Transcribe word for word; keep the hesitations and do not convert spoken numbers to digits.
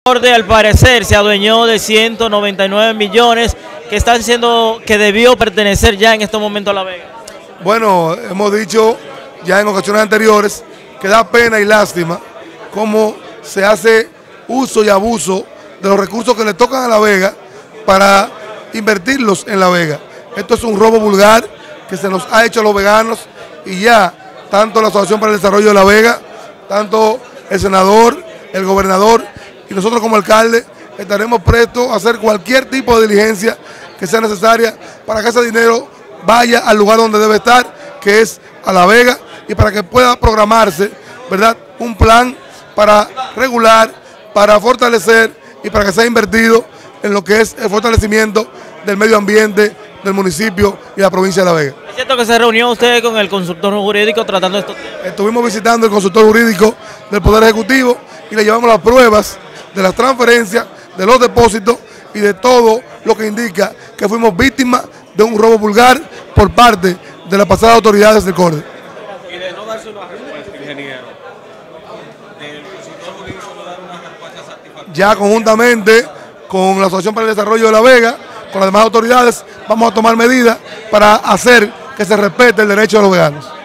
Corte al parecer se adueñó de ciento noventa y nueve millones que están siendo, que debió pertenecer ya en estos momentos a La Vega. Bueno, hemos dicho ya en ocasiones anteriores que da pena y lástima cómo se hace uso y abuso de los recursos que le tocan a La Vega para invertirlos en La Vega. Esto es un robo vulgar que se nos ha hecho a los veganos y ya tanto la Asociación para el Desarrollo de La Vega, tanto el senador, el gobernador y nosotros como alcalde estaremos prestos a hacer cualquier tipo de diligencia que sea necesaria para que ese dinero vaya al lugar donde debe estar, que es a La Vega, y para que pueda programarse, ¿verdad?, un plan para regular, para fortalecer y para que sea invertido en lo que es el fortalecimiento del medio ambiente del municipio y la provincia de La Vega. ¿Es cierto que se reunió usted con el consultor jurídico tratando estos temas? Estuvimos visitando el consultor jurídico del Poder Ejecutivo y le llevamos las pruebas de las transferencias, de los depósitos y de todo lo que indica que fuimos víctimas de un robo vulgar por parte de las pasadas autoridades del Corte. Y de no darse una respuesta, ingeniero, del consultor jurídico no dar una respuesta satisfactoria. Ya conjuntamente con la Asociación para el Desarrollo de La Vega, con las demás autoridades, vamos a tomar medidas para hacer que se respete el derecho de los veganos.